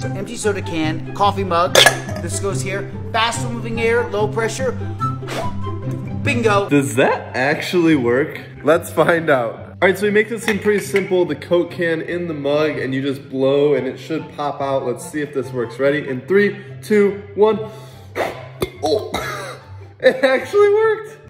empty soda can, coffee mug. This goes here. Fast moving air, low pressure. Bingo. Does that actually work? Let's find out. All right, so we make this seem pretty simple. The Coke can in the mug and you just blow and it should pop out. Let's see if this works. Ready? In 3, 2, 1. Oh, it actually worked.